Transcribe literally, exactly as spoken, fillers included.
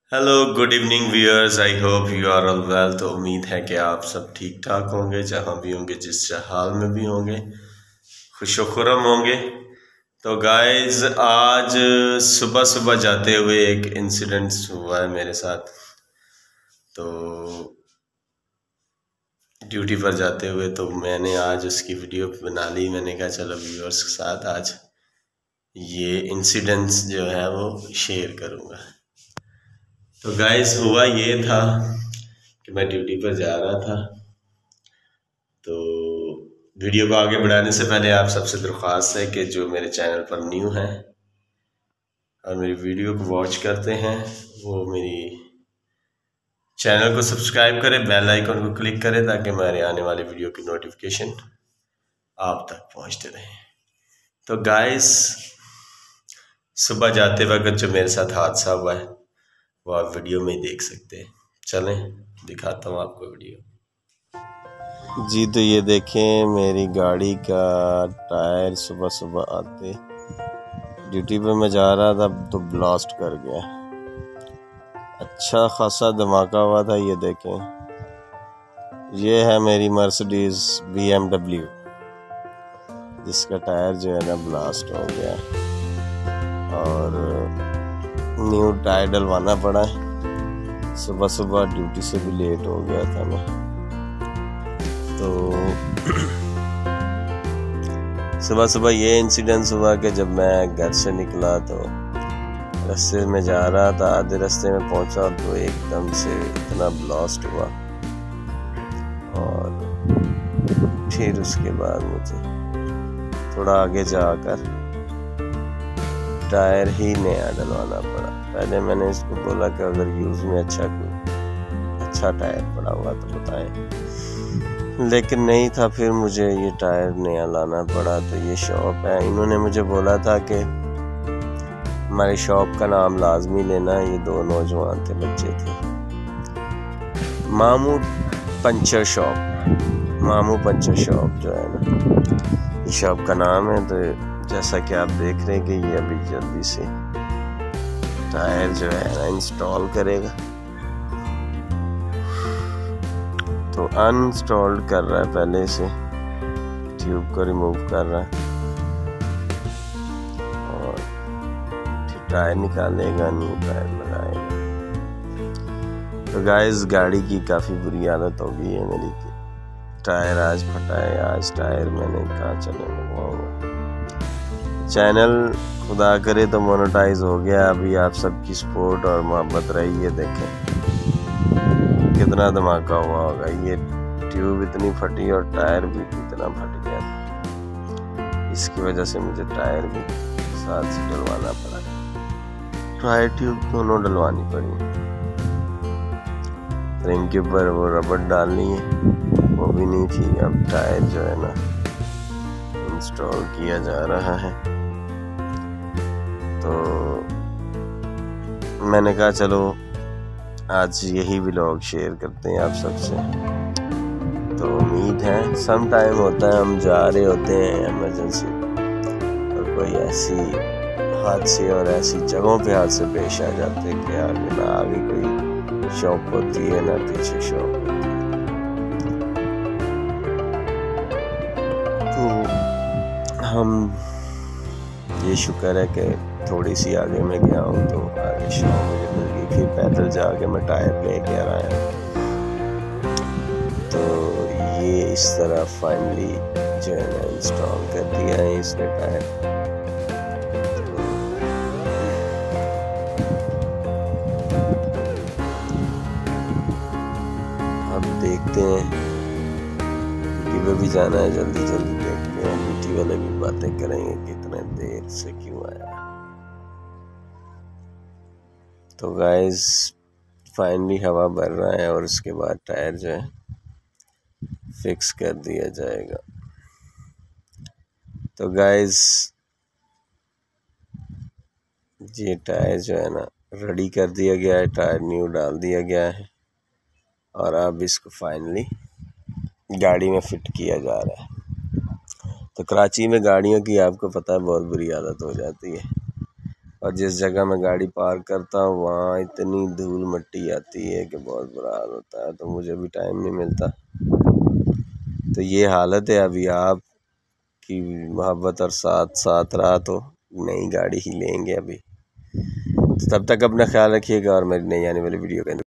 Hello good evening viewers, I hope you are all well. तो उम्मीद है कि आप सब ठीक ठाक होंगे, जहाँ भी होंगे, जिस हाल में भी होंगे, खुश खुरम होंगे। तो गाइस, आज सुबह सुबह जाते हुए एक इंसिडेंट हुआ है मेरे साथ। तो ड्यूटी पर जाते हुए तो मैंने आज उसकी वीडियो बना ली। मैंने कहा चलो व्यूअर्स के साथ आज ये इंसिडेंट्स जो है वो शेयर करूँगा। तो गाइस, हुआ ये था कि मैं ड्यूटी पर जा रहा था। तो वीडियो को आगे बढ़ाने से पहले आप सबसे दरख्वास्त है कि जो मेरे चैनल पर न्यू हैं और मेरी वीडियो को वॉच करते हैं, वो मेरी चैनल को सब्सक्राइब करें, बेल आइकन को क्लिक करें, ताकि हमारे आने वाले वीडियो की नोटिफिकेशन आप तक पहुंचते रहें। तो गाइस, सुबह जाते वक्त जो मेरे साथ हादसा हुआ है वो आप वीडियो में ही देख सकते हैं। चलें दिखाता हूँ आपको वीडियो। जी, तो ये देखें मेरी गाड़ी का टायर सुबह सुबह आते ड्यूटी पे मैं जा रहा था तो ब्लास्ट कर गया। अच्छा खासा धमाका हुआ था। ये देखें, ये है मेरी मर्सिडीज बी एम डब्ल्यू, जिसका टायर जो है ना ब्लास्ट हो गया और न्यू टायर डलवाना पड़ा है। सुबह सुबह ड्यूटी से भी लेट हो गया था मैं। तो सुबह सुबह ये इंसिडेंस हुआ कि जब मैं घर से निकला तो रास्ते में जा रहा था, आधे रास्ते में पहुंचा तो एकदम से इतना ब्लास्ट हुआ और फिर उसके बाद मुझे थोड़ा आगे जाकर टायर ही नया डलवाना पड़ा। पहले मैंने इसको बोला कि अगर यूज़ में अच्छा कोई अच्छा टायर पड़ा हुआ तो बताएं, लेकिन नहीं था। फिर मुझे ये टायर नया लाना पड़ा। तो ये शॉप है, इन्होंने मुझे बोला था कि हमारी शॉप का नाम लाजमी लेना। ये दो नौजवान थे, बच्चे थे। Mamu puncture shop, Mamu puncture shop जो है ना, ये शॉप का नाम है। तो जैसा कि आप देख रहे हैं कि ये अभी जल्दी से टायर जो है ना इंस्टॉल करेगा। तो अनइंस्टॉल्ड कर रहा है, पहले से ट्यूब को रिमूव कर रहा है और फिर टायर निकालेगा, न्यू टायर लगाएगा। तो गाइस, गाड़ी की काफ़ी बुरी हालत हो गई है मेरी। टायर आज फटा है, आज टायर मैंने कहा चले लगवाऊंगा। चैनल खुदा करे तो मोनेटाइज हो गया। अभी आप सबकी सपोर्ट और मोहब्बत रही है। देखें कितना धमाका हुआ होगा। ये ट्यूब इतनी फटी और टायर भी इतना फट गया था। इसकी वजह से मुझे टायर भी साथ से डलवाना पड़ा। टायर ट्यूब दोनों डलवानी पड़ी। फ्रेम के ऊपर वो रबड़ डालनी है, वो भी नहीं थी। अब टायर जो है ना इंस्टॉल किया जा रहा है। तो मैंने कहा चलो आज यही व्लॉग शेयर करते हैं आप सबसे। तो उम्मीद है सम टाइम होता है हम जा रहे होते हैं इमरजेंसी और कोई ऐसी हादसे और ऐसी जगहों पे हादसे पेश आ जाते हैं कि आगे ना आगे कोई शॉप होती है ना पीछे शॉप होती है। तो हम ये शुक्र है कि थोड़ी सी आगे में गया हूँ तो आगे शॉप मुझे मिल गई। फिर पैदल जाके मैं टायर लेके आया। तो ये इस तरह फाइनली जो है ना इंस्टॉल कर दिया है इसने टायर। अब देखते हैं, ड्यूटी पे भी जाना है, जल्दी जल्दी देखते हैं। ड्यूटी वाले भी बातें करेंगे कितने देर से क्यों आया। तो गाइस, फाइनली हवा भर रहा है और उसके बाद टायर जो है फिक्स कर दिया जाएगा। तो गाइस, ये टायर जो है ना रेडी कर दिया गया है, टायर न्यू डाल दिया गया है और अब इसको फाइनली गाड़ी में फिट किया जा रहा है। तो कराची में गाड़ियों की आपको पता है बहुत बुरी हालत हो जाती है और जिस जगह मैं गाड़ी पार्क करता हूँ वहाँ इतनी धूल मिट्टी आती है कि बहुत बुरा हाल होता है, तो मुझे भी टाइम नहीं मिलता। तो ये हालत है अभी। आप की मोहब्बत और साथ साथ रहा तो नई गाड़ी ही लेंगे अभी। तो तब तक अपना ख्याल रखिएगा और मेरी नई आने वाली वीडियो का